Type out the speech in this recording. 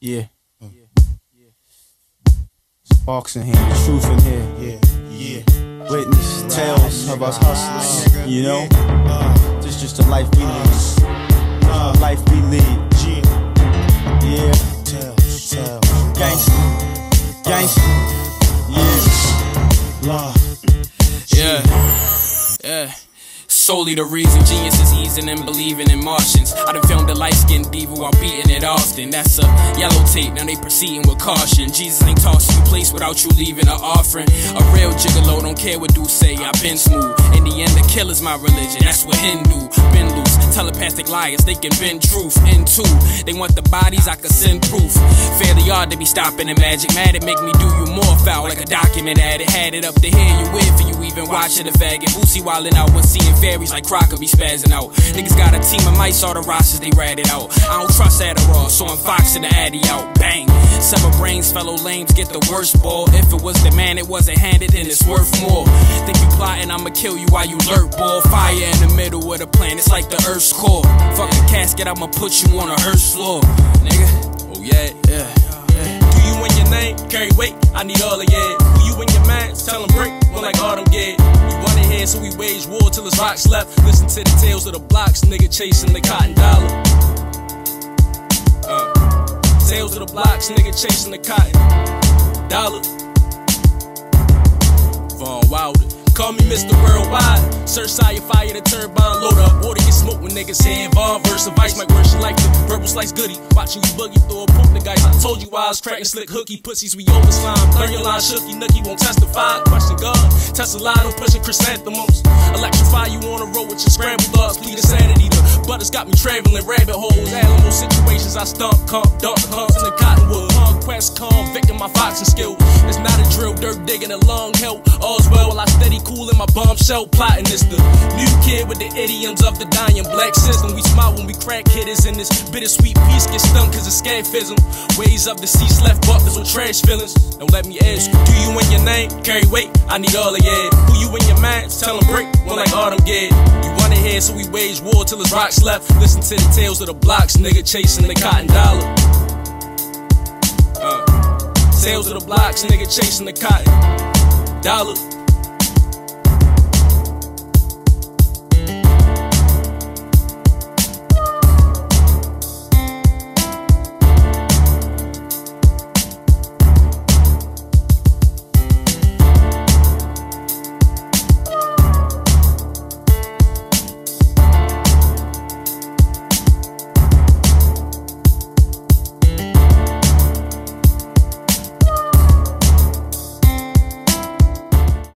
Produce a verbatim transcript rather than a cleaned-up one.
Yeah. Sparks in here, the truth in here. Yeah, yeah. Witness tales of us hustlers, you know? Uh, this just the life we live. Uh, life we lead. Yeah. Tales, tales. Gangsta. Gangsta. Yeah. Law. Yeah. Yeah. Solely the reason genius is easing and believing in Martians. I done filmed a light-skinned diva while beating it often. That's a yellow tape, now they proceeding with caution. Jesus ain't tossing you place without you leaving an offering. A real gigolo don't care what dudes say, I been smooth. In the end, the killer's my religion, that's what Hindu. Been loose, telepathic liars, they can bend truth into. They want the bodies, I could send proof. Fairly odd to be stopping the magic. Mad it make me do you more foul, like a document addict. Had it up to here, you with for you even watching the faggot. Boosie wildin' out when seeing fairies like Crocker be spazzing out. Niggas got a team of mice, all the rosters they ratted out. I don't trust Adderall, so I'm foxing the Addy out. Bang! Sever brains, fellow lames get the worst ball. If it was the man, it wasn't handed, then it's worth more. Think you plotting, I'ma kill you while you lurk, ball. Fire in the middle of the planet, it's like the Earth's core. Fuck the casket, I'ma put you on a hearse floor. Nigga, oh yeah, yeah, yeah. Do you and your name carry weight? I need all of yeah. Who you and your man? Tell them break, more like autumn get. You want it here, so we wage war till it's rocks left. Listen to the tales of the blocks, nigga chasing the cotton dollar. Uh, tales of the blocks, nigga chasing the cotton dollar. Von Wilder. Call me Mister Worldwide. Search sire, fire the turbine, load up. Water get smoked when niggas saying Von verse. Advice might worse like the verbal slice goodie. Watching you boogie through a poop the guys. I told you I was cracking slick hooky pussies. We over slime. Learn your line shooky nookie won't testify. Question God. Tesla I'm pushing chrysanthemums. Electrify you on the road with your scrambled thoughts. Plead insanity. The butters got me traveling rabbit holes. Animal situations I stump, comp, dump, humps in the cottonwood. Conquest, convicting my foxing skill. It's not a drill, dirt digging a long hill. All's well while I steady cool in my bombshell plotting. This the new kid with the idioms of the dying black system. We smile when we crack hitters, and this bittersweet piece gets stung cause it's scatfism. Ways of the seats left buffers with trash feelings. Don't let me ask you, do you and your name carry weight? I need all of yeah. Who you and your man? Tell them break, more like autumn get. You want it here, so we wage war till it's rocks left. Listen to the tales of the blocks, nigga chasing the cotton dollar. Uh, tales of the blocks, nigga chasing the cotton dollar.